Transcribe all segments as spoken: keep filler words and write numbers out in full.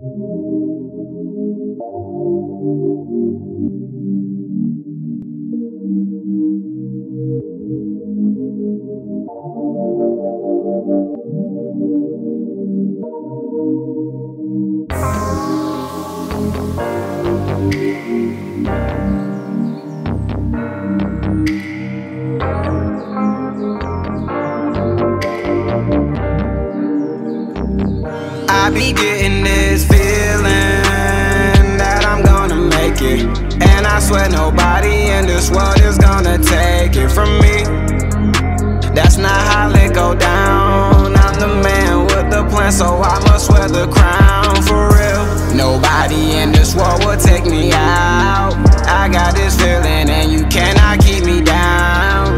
I be getting this feeling that I'm gonna make it, and I swear nobody in this world is gonna take it from me. That's not how it go down. I'm the man with the plan, so I must wear the crown for real. Nobody in this world will take me out. I got this feeling and you cannot keep me down.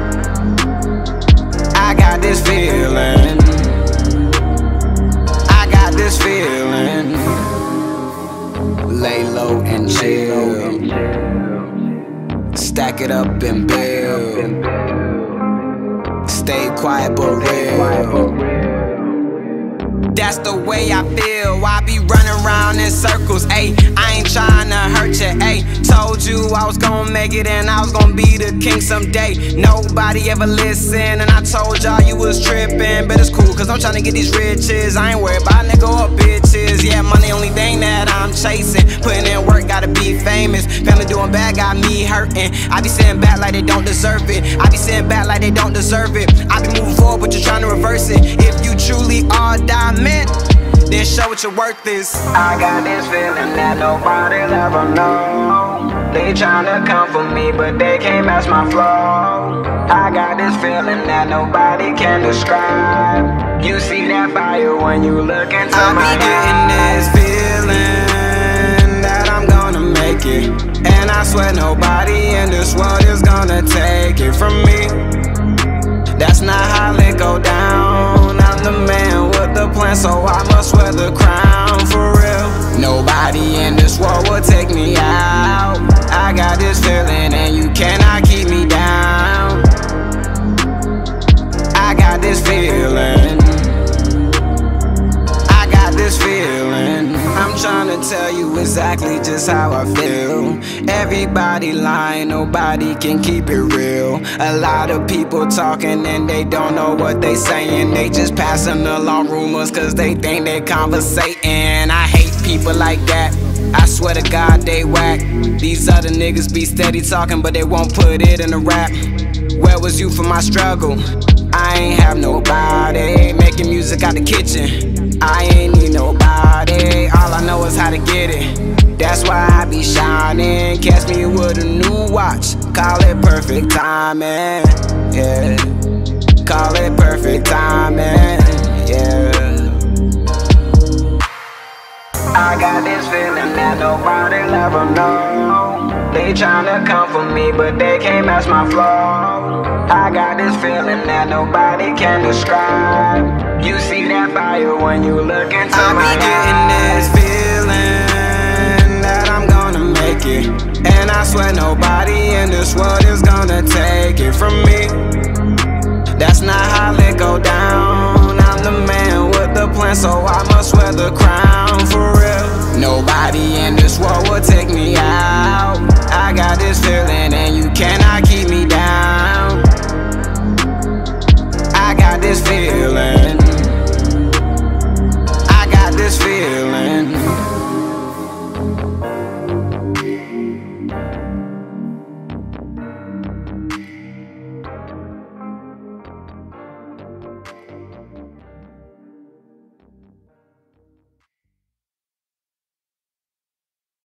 I got this feeling, I got this feeling. Lay low and chill, stack it up and build. Stay quiet but real. That's the way I feel. I be running around in circles, ayy. I ain't tryna hurt ya, ayy. Told you I was gon' make it and I was gon' be the king someday. Nobody ever listen, and I told y'all you was trippin'. But it's cool, cause I'm tryna get these riches. I ain't worried about nigga or bitches. Yeah, money only thing that I'm chasing. Putting in work, gotta be famous. Family doing bad, got me hurting. I be sitting back like they don't deserve it. I be sitting back like they don't deserve it. I be moving forward, but you're trying to reverse it. If you truly are diamond, then show what your worth is. I got this feeling that nobody'll ever know. They tryna come for me, but they can't match my flow. I got this feeling that nobody can describe. You see that fire when you look into I my eyes. I be getting this feeling that I'm gonna make it, and I swear nobody in this world is gonna take it from me. That's not how it go down. I'm the man with the plan, so I must wear the crown for real. Nobody in this world will take me out. I got this feeling and you cannot keep me down. I got this feeling, I got this feeling. I'm tryna tell you exactly just how I feel. Everybody lying, nobody can keep it real. A lot of people talking and they don't know what they saying. They just passing along rumors cause they think they conversating. I hate people like that, I swear to God they whack. These other niggas be steady talking but they won't put it in a rap. Where was you for my struggle? I ain't have nobody. Making music out the kitchen, I ain't need nobody. All I know is how to get it, that's why I be shining. Catch me with a new watch, call it perfect timing, yeah. Call it perfect timing, yeah. I got this feeling that nobody'll ever know. They tryna come for me, but they can't match my flow. I got this feeling that nobody can describe. You see that fire when you look into I my eyes. I be getting this feeling that I'm gonna make it, and I swear nobody in this world is gonna take it from me. That's not how it go down. I'm the man with the plan, so I must wear the crown for real. Nobody in this world will take me out. I got this feeling and you cannot keep me down. I got this feeling.